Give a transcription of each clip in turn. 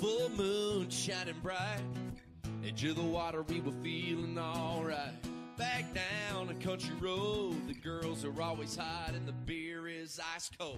Full moon shining bright, edge of the water, we were feeling alright. Back down a country road, the girls are always hot and the beer is ice cold.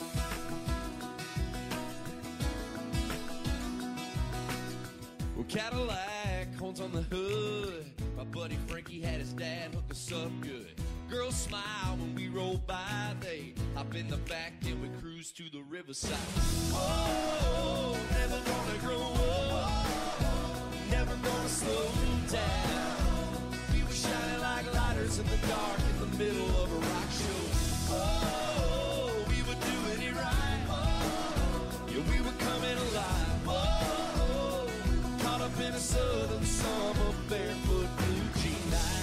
Well, Cadillac, horns on the hood, my buddy Frankie had his dad hook us up good. Girls smile when we roll by, they hop in the back and we cruise to the riverside. Oh, never gonna grow up, never gonna slow down. We were shining like lighters in the dark in the middle of a rock show. Oh, we were doing it right. Yeah, we were coming alive. Oh, caught up in a southern summer barefoot blue jean night.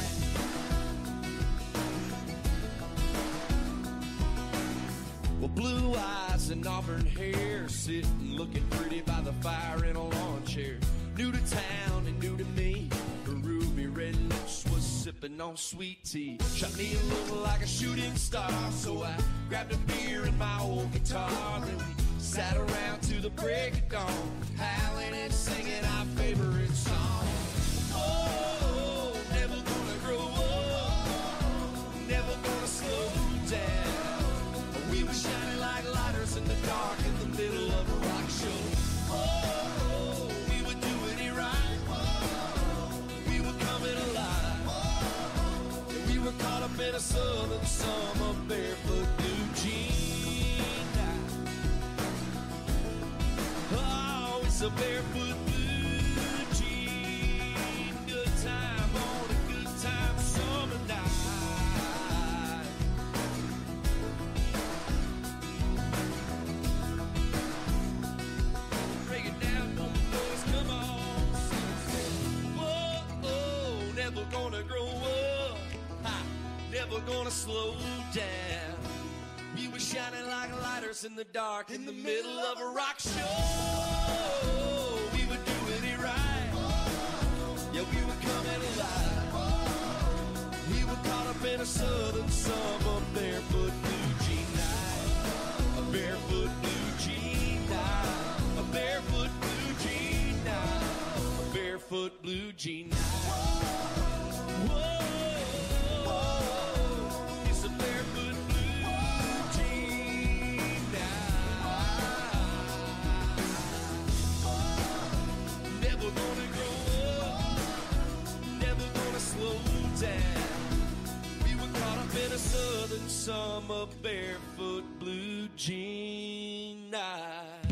Well, blue eyes and auburn hair, sitting looking pretty by the fire in a lawn chair. New to town and new to me, her ruby red lips was sipping on sweet tea. Shot me a look like a shooting star, so I grabbed a beer and my old guitar. Then we sat around to the break of dawn, howling and singing our favorite song. Oh, never gonna grow up, never gonna slow down. We were shining like lighters in the dark in the middle of a rock show. Oh, we were doing it right. We were coming alive. And we were caught up in a southern summer barefoot blue jean night. Oh, it's a barefoot blue jean good time on a good time summer night. Never gonna grow up, never gonna slow down. We were shining like lighters in the dark in the middle of a rock show. We were doing it right. Yeah, we were coming alive. We were caught up in a southern summer barefoot blue jean night. A barefoot blue jean night. A barefoot blue jean night. A barefoot blue jean night. Whoa, it's a barefoot blue jean night. Never gonna grow up, never gonna slow down. We were caught up in a southern summer barefoot blue jean night.